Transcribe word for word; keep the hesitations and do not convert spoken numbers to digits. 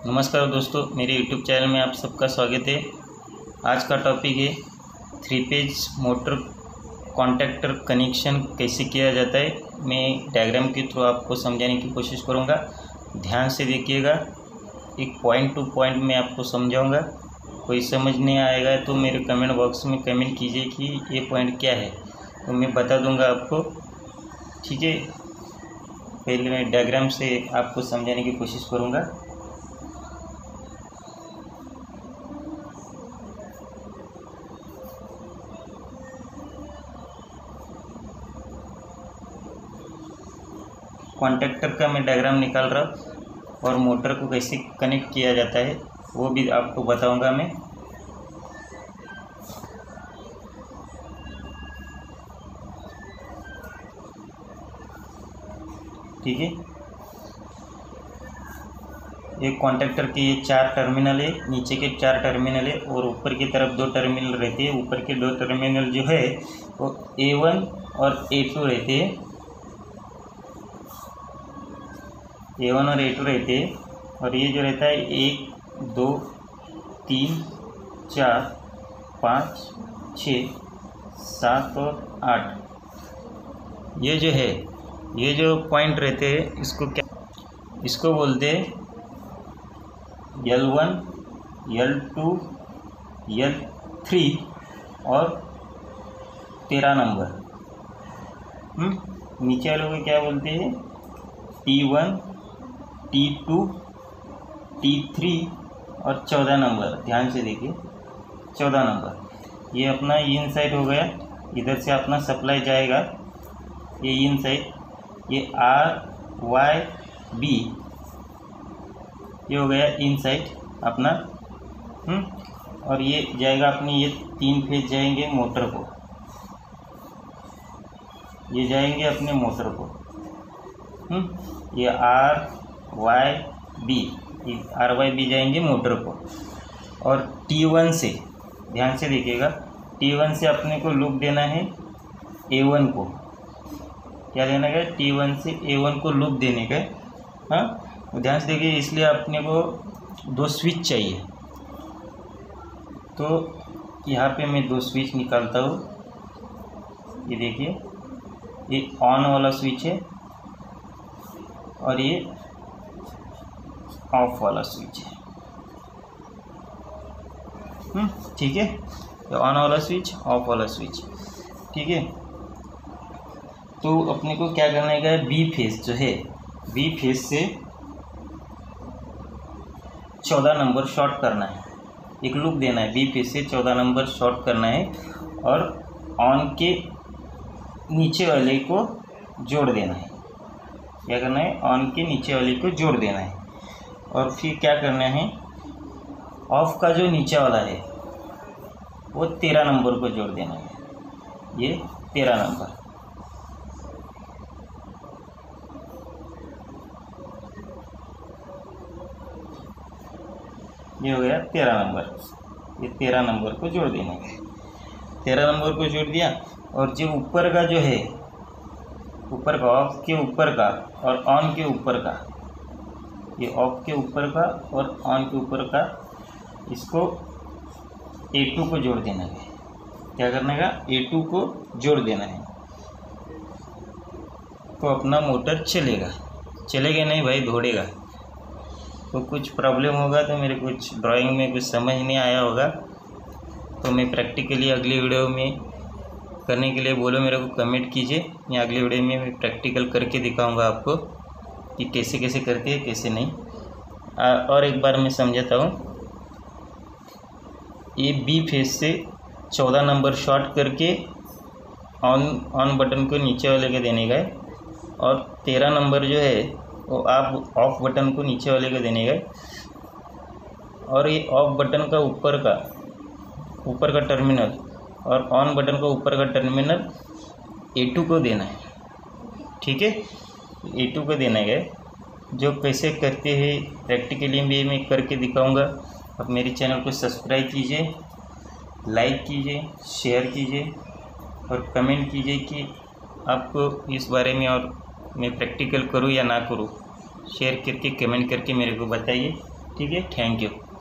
नमस्कार दोस्तों, मेरे यूट्यूब चैनल में आप सबका स्वागत है। आज का टॉपिक है three phase motor contactor connection कैसे किया जाता है। मैं डायग्राम के थ्रू आपको समझाने की कोशिश करूंगा। ध्यान से देखिएगा, एक पॉइंट टू पॉइंट मैं आपको समझाऊंगा। कोई समझ नहीं आएगा तो मेरे कमेंट बॉक्स में कमेंट कीजिए कि ये पॉइंट क्या है, तो मैं बता दूंगा आपको। ठीक है, पहले मैं डायग्राम से आपको समझाने की कोशिश करूँगा। कॉन्टैक्टर का मैं डायग्राम निकाल रहा हूँ और मोटर को कैसे कनेक्ट किया जाता है वो भी आपको बताऊंगा मैं। ठीक है, एक कॉन्टैक्टर के ये चार टर्मिनल है, नीचे के चार टर्मिनल है और ऊपर की तरफ दो टर्मिनल रहते हैं। ऊपर के दो टर्मिनल जो है वो ए वन और ए टू रहते हैं। ए वन और ए टू रहते हैं और ये जो रहता है एक दो तीन चार पाँच छः सात और आठ, ये जो है ये जो पॉइंट रहते हैं इसको क्या इसको बोलते हैं L one L two L three और तेरह नंबर। हम्म नीचे वालों को क्या बोलते हैं T one T two T three और चौदह नंबर। ध्यान से देखिए, चौदह नंबर ये अपना इन साइड हो गया। इधर से अपना सप्लाई जाएगा, ये इन साइड, ये आर वाई बी, ये हो गया इन साइड अपना। हम्म और ये जाएगा अपनी, ये तीन फेज जाएंगे मोटर को, ये जाएंगे अपने मोटर को। हम्म ये R Y B, R Y B जाएंगे मोटर को। और टी वन से, ध्यान से देखिएगा, टी वन से अपने को लूप देना है ए वन को। क्या देना है? टी वन से ए वन को लूप देने का। हाँ, ध्यान से देखिए, इसलिए अपने को दो स्विच चाहिए। तो यहाँ पे मैं दो स्विच निकालता हूँ। ये देखिए, ये ऑन वाला स्विच है और ये ऑफ वाला स्विच है। हम्म ठीक है, तो ऑन वाला स्विच, ऑफ वाला स्विच। ठीक है, तो अपने को क्या करना है, बी फेस जो है, बी फेस से चौदह नंबर शॉर्ट करना है। एक लूप देना है, बी फेस से चौदह नंबर शॉर्ट करना है और ऑन के नीचे वाले को जोड़ देना है। क्या करना है? ऑन के नीचे वाले को जोड़ देना है। और फिर क्या करना है, ऑफ का जो नीचे वाला है वो तेरह नंबर को जोड़ देना है। ये तेरह नंबर, ये हो गया तेरह नंबर। ये तेरह नंबर को जोड़ देना है। तेरह नंबर को जोड़ दिया और जो ऊपर का जो है, ऊपर का, ऑफ के ऊपर का और ऑन के ऊपर का, ये ऑफ के ऊपर का और ऑन के ऊपर का, इसको ए टू को जोड़ देना है। क्या करने का? ए टू को जोड़ देना है। तो अपना मोटर चलेगा। चलेगा नहीं भाई, दौड़ेगा। तो कुछ प्रॉब्लम होगा तो मेरे कुछ ड्राइंग में कुछ समझ नहीं आया होगा तो मैं प्रैक्टिकली अगली वीडियो में करने के लिए बोलो, मेरे को कमेंट कीजिए। मैं अगली वीडियो में मैं प्रैक्टिकल करके दिखाऊंगा आपको कि कैसे कैसे करते हैं, कैसे नहीं। आ, और एक बार मैं समझाता हूँ। ये बी फेस से चौदह नंबर शॉर्ट करके ऑन ऑन बटन को नीचे वाले के देने का है और तेरह नंबर जो है वो आप ऑफ बटन को नीचे वाले को देने का है। और ये ऑफ बटन का ऊपर का ऊपर का टर्मिनल और ऑन बटन को ऊपर का टर्मिनल ए टू को देना है। ठीक है, ए टू को देना है। जो कैसे करते हैं प्रैक्टिकली भी मैं करके दिखाऊंगा। अब मेरे चैनल को सब्सक्राइब कीजिए, लाइक कीजिए, शेयर कीजिए और कमेंट कीजिए कि आपको इस बारे में और मैं प्रैक्टिकल करूं या ना करूं। शेयर करके कमेंट करके मेरे को बताइए। ठीक है, थैंक यू।